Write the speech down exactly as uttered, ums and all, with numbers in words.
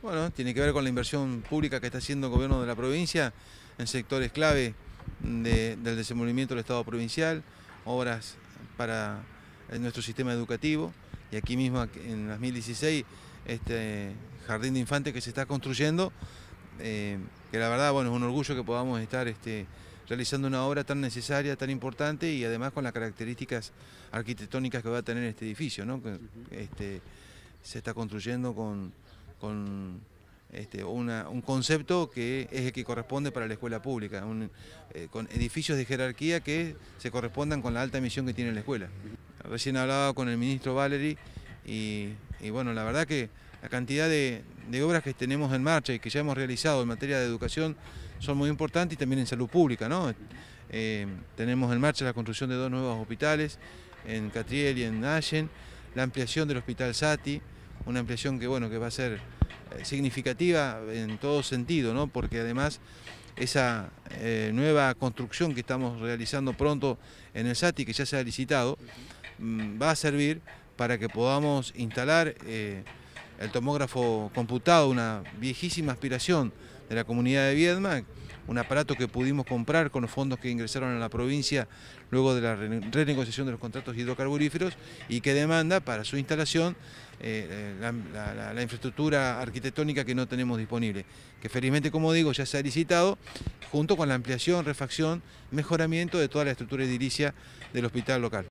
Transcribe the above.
Bueno, tiene que ver con la inversión pública que está haciendo el gobierno de la provincia en sectores clave de, del desenvolvimiento del Estado provincial, obras para nuestro sistema educativo, y aquí mismo en dos mil dieciséis este jardín de infantes que se está construyendo, eh, que la verdad, bueno, es un orgullo que podamos estar este, realizando una obra tan necesaria, tan importante, y además con las características arquitectónicas que va a tener este edificio, ¿no? Que, este, se está construyendo con, con este, una, un concepto que es el que corresponde para la escuela pública, un, eh, con edificios de jerarquía que se correspondan con la alta misión que tiene la escuela. Recién hablaba con el ministro Valery y, y bueno, la verdad que la cantidad de, de obras que tenemos en marcha y que ya hemos realizado en materia de educación son muy importantes, y también en salud pública, ¿no? Eh, tenemos en marcha la construcción de dos nuevos hospitales, en Catriel y en Allen, la ampliación del hospital Sati, una ampliación que, bueno, que va a ser significativa en todo sentido, ¿no? Porque además esa eh, nueva construcción que estamos realizando pronto en el Sati, que ya se ha licitado, mmm, va a servir para que podamos instalar eh, el tomógrafo computado, una viejísima aspiración de la comunidad de Viedma, un aparato que pudimos comprar con los fondos que ingresaron a la provincia luego de la renegociación de los contratos hidrocarburíferos, y que demanda para su instalación eh, la, la, la infraestructura arquitectónica que no tenemos disponible, que felizmente, como digo, ya se ha licitado, junto con la ampliación, refacción, mejoramiento de toda la estructura edilicia del hospital local.